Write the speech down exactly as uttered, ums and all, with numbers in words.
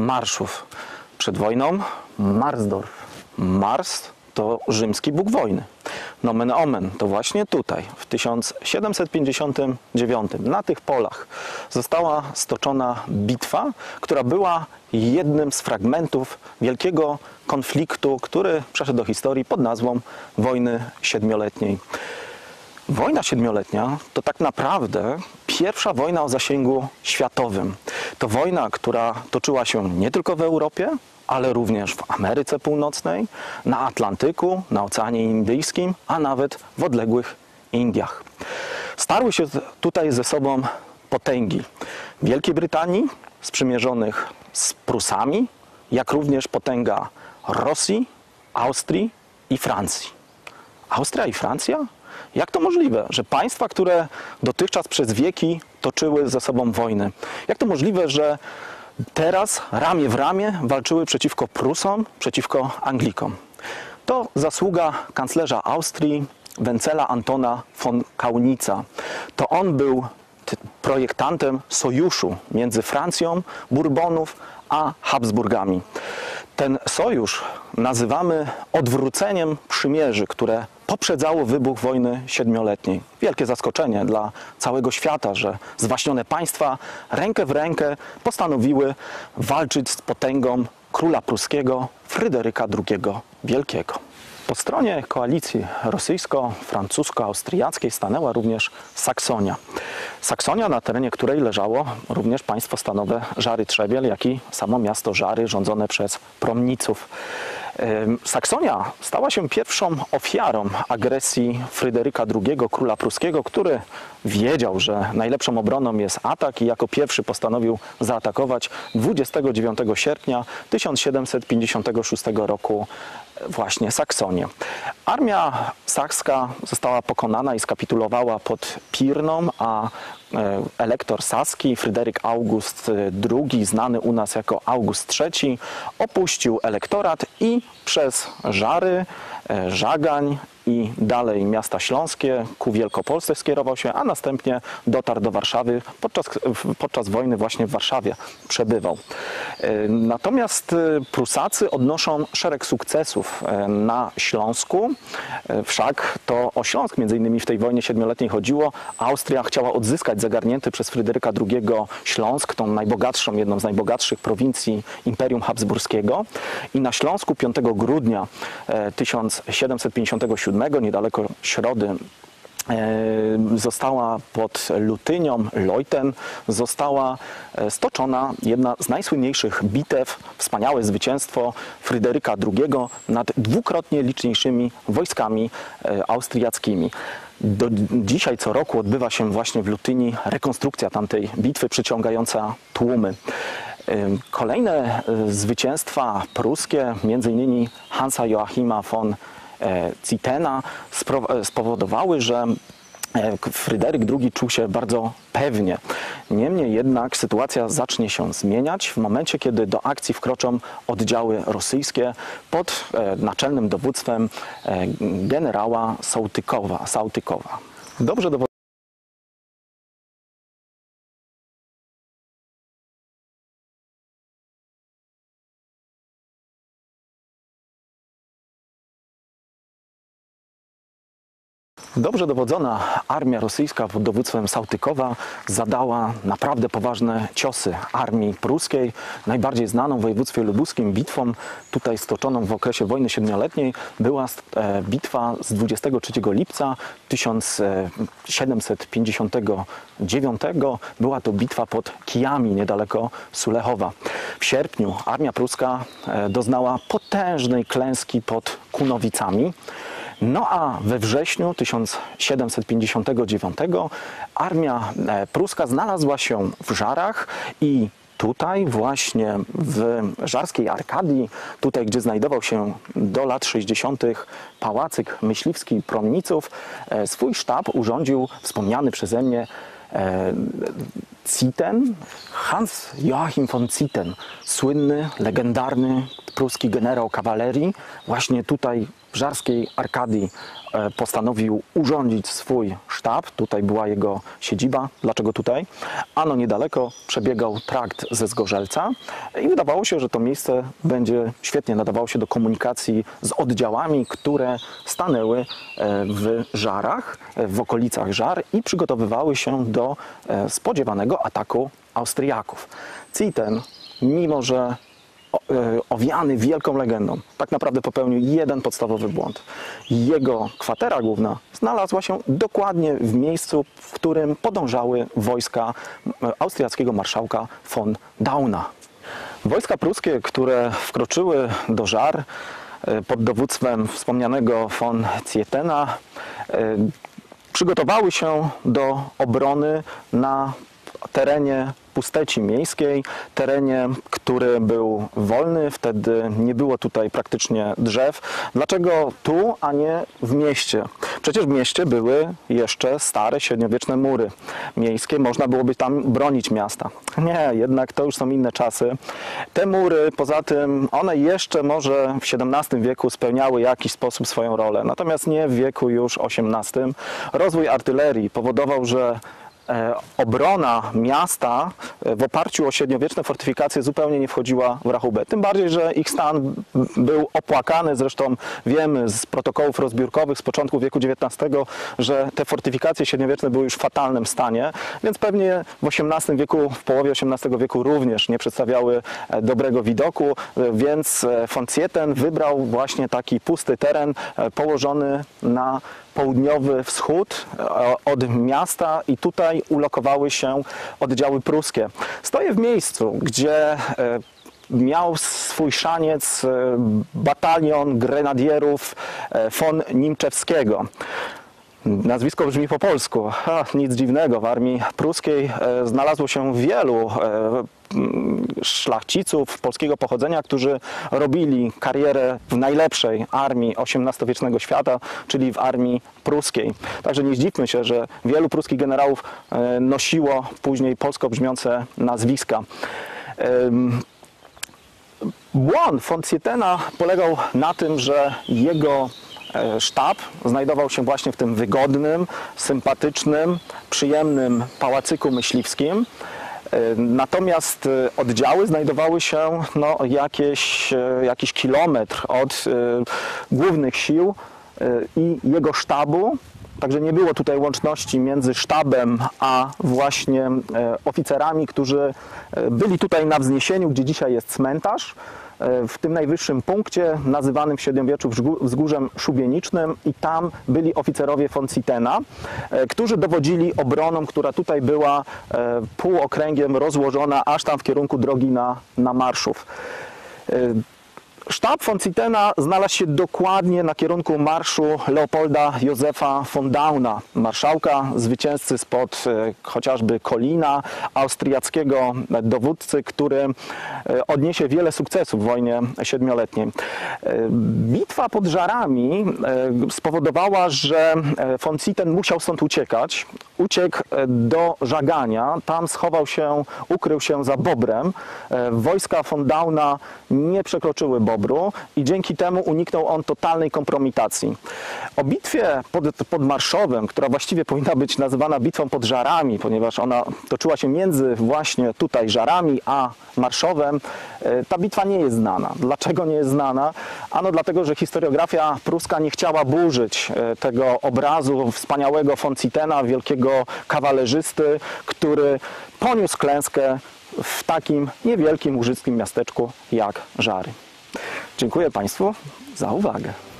marszów. Przed wojną Marsdorf. Mars to rzymski bóg wojny. Nomen omen, to właśnie tutaj, w tysiąc siedemset pięćdziesiątym dziewiątym, na tych polach została stoczona bitwa, która była jednym z fragmentów wielkiego konfliktu, który przeszedł do historii pod nazwą Wojny Siedmioletniej. Wojna Siedmioletnia to tak naprawdę pierwsza wojna o zasięgu światowym. To wojna, która toczyła się nie tylko w Europie, ale również w Ameryce Północnej, na Atlantyku, na Oceanie Indyjskim, a nawet w odległych Indiach. Starły się tutaj ze sobą potęgi Wielkiej Brytanii, sprzymierzonych z Prusami, jak również potęga Rosji, Austrii i Francji. Austria i Francja? Jak to możliwe, że państwa, które dotychczas przez wieki toczyły ze sobą wojny, jak to możliwe, że teraz ramię w ramię walczyły przeciwko Prusom, przeciwko Anglikom? To zasługa kanclerza Austrii Wencela Antona von Kaunica. To on był projektantem sojuszu między Francją, Bourbonów a Habsburgami. Ten sojusz nazywamy odwróceniem przymierzy, które poprzedzało wybuch wojny siedmioletniej. Wielkie zaskoczenie dla całego świata, że zwaśnione państwa rękę w rękę postanowiły walczyć z potęgą króla pruskiego Fryderyka drugiego Wielkiego. Po stronie koalicji rosyjsko-francusko-austriackiej stanęła również Saksonia. Saksonia, na terenie której leżało również państwo stanowe Żary Trzebiel, jak i samo miasto Żary rządzone przez Promniców. Saksonia stała się pierwszą ofiarą agresji Fryderyka drugiego, króla pruskiego, który wiedział, że najlepszą obroną jest atak i jako pierwszy postanowił zaatakować dwudziestego dziewiątego sierpnia tysiąc siedemset pięćdziesiątego szóstego roku właśnie Saksonię. Armia sakska została pokonana i skapitulowała pod Pirną, a elektor saski Fryderyk August drugi, znany u nas jako August trzeci, opuścił elektorat i przez Żary, Żagań i dalej miasta śląskie ku Wielkopolsce skierował się, a następnie dotarł do Warszawy. Podczas, podczas wojny właśnie w Warszawie przebywał. Natomiast Prusacy odnoszą szereg sukcesów na Śląsku. Wszak to o Śląsk między innymi w tej wojnie siedmioletniej chodziło. Austria chciała odzyskać zagarnięty przez Fryderyka drugiego Śląsk, tą najbogatszą, jedną z najbogatszych prowincji Imperium Habsburskiego. I na Śląsku piątego grudnia tysiąc siedemset pięćdziesiątego siódmego, niedaleko Środy, została pod Lutynią, Leuthen, została stoczona jedna z najsłynniejszych bitew, wspaniałe zwycięstwo Fryderyka drugiego nad dwukrotnie liczniejszymi wojskami austriackimi. Do dzisiaj co roku odbywa się właśnie w Lutyni rekonstrukcja tamtej bitwy przyciągająca tłumy. Kolejne zwycięstwa pruskie, między innymi Hansa Joachima von Zietena, spowodowały, że Fryderyk drugi czuł się bardzo pewnie. Niemniej jednak sytuacja zacznie się zmieniać w momencie, kiedy do akcji wkroczą oddziały rosyjskie pod naczelnym dowództwem generała Sołtykowa. Sołtykowa. Dobrze dowodzony Dobrze dowodzona armia rosyjska pod dowództwem Sołtykowa zadała naprawdę poważne ciosy armii pruskiej. Najbardziej znaną w województwie lubuskim bitwą, tutaj stoczoną w okresie wojny siedmioletniej, była bitwa z dwudziestego trzeciego lipca tysiąc siedemset pięćdziesiątego dziewiątego. Była to bitwa pod Kijami, niedaleko Sulechowa. W sierpniu armia pruska doznała potężnej klęski pod Kunowicami. No a we wrześniu tysiąc siedemset pięćdziesiątego dziewiątego armia pruska znalazła się w Żarach i tutaj właśnie w żarskiej Arkadii, tutaj gdzie znajdował się do lat sześćdziesiątych pałacyk myśliwski Promniców, swój sztab urządził wspomniany przeze mnie Zieten, Hans Joachim von Zieten, słynny, legendarny pruski generał kawalerii, właśnie tutaj w żarskiej Arkadii postanowił urządzić swój sztab. Tutaj była jego siedziba. Dlaczego tutaj? Ano niedaleko przebiegał trakt ze Zgorzelca i wydawało się, że to miejsce będzie świetnie nadawało się do komunikacji z oddziałami, które stanęły w Żarach, w okolicach Żar i przygotowywały się do spodziewanego ataku Austriaków. Zieten, mimo że owiany wielką legendą, tak naprawdę popełnił jeden podstawowy błąd. Jego kwatera główna znalazła się dokładnie w miejscu, w którym podążały wojska austriackiego marszałka von Dauna. Wojska pruskie, które wkroczyły do Żar pod dowództwem wspomnianego von Zietena, przygotowały się do obrony na terenie pusteci miejskiej, terenie, który był wolny, wtedy nie było tutaj praktycznie drzew. Dlaczego tu, a nie w mieście? Przecież w mieście były jeszcze stare, średniowieczne mury miejskie, można byłoby tam bronić miasta. Nie, jednak to już są inne czasy. Te mury, poza tym, one jeszcze może w siedemnastym wieku spełniały w jakiś sposób swoją rolę, natomiast nie w wieku już osiemnastym. Rozwój artylerii powodował, że obrona miasta w oparciu o średniowieczne fortyfikacje zupełnie nie wchodziła w rachubę. Tym bardziej, że ich stan był opłakany. Zresztą wiemy z protokołów rozbiórkowych z początku wieku dziewiętnastego, że te fortyfikacje średniowieczne były już w fatalnym stanie, więc pewnie w osiemnastym wieku, w połowie osiemnastego wieku również nie przedstawiały dobrego widoku, więc von Zieten wybrał właśnie taki pusty teren położony na południowy wschód od miasta i tutaj ulokowały się oddziały pruskie. Stoję w miejscu, gdzie miał swój szaniec batalion grenadierów von Nimczewskiego. Nazwisko brzmi po polsku. Ha, nic dziwnego, w armii pruskiej znalazło się wielu szlachciców polskiego pochodzenia, którzy robili karierę w najlepszej armii osiemnastowiecznego świata, czyli w armii pruskiej. Także nie zdziwmy się, że wielu pruskich generałów nosiło później polsko brzmiące nazwiska. Błąd von Zietena polegał na tym, że jego sztab znajdował się właśnie w tym wygodnym, sympatycznym, przyjemnym pałacyku myśliwskim. Natomiast oddziały znajdowały się no, jakieś, jakiś kilometr od głównych sił i jego sztabu. Także nie było tutaj łączności między sztabem a właśnie oficerami, którzy byli tutaj na wzniesieniu, gdzie dzisiaj jest cmentarz. W tym najwyższym punkcie, nazywanym w średniowieczu wzgórzem szubienicznym, i tam byli oficerowie von Zietena, którzy dowodzili obroną, która tutaj była półokręgiem rozłożona aż tam w kierunku drogi na, na Marszów. Sztab von Zietena znalazł się dokładnie na kierunku marszu Leopolda Józefa von Dauna, marszałka, zwycięzcy spod e, chociażby Kolina, austriackiego dowódcy, który e, odniesie wiele sukcesów w wojnie siedmioletniej. E, bitwa pod Żarami e, spowodowała, że von Zieten musiał stąd uciekać. Uciekł do Żagania, tam schował się, ukrył się za Bobrem. E, wojska von Dauna nie przekroczyły Bobru i dzięki temu uniknął on totalnej kompromitacji. O bitwie pod, pod Marszowem, która właściwie powinna być nazywana bitwą pod Żarami, ponieważ ona toczyła się między właśnie tutaj Żarami a Marszowem, ta bitwa nie jest znana. Dlaczego nie jest znana? Ano dlatego, że historiografia pruska nie chciała burzyć tego obrazu wspaniałego von Zietena, wielkiego kawalerzysty, który poniósł klęskę w takim niewielkim łużyckim miasteczku jak Żary. Dziękuję Państwu za uwagę.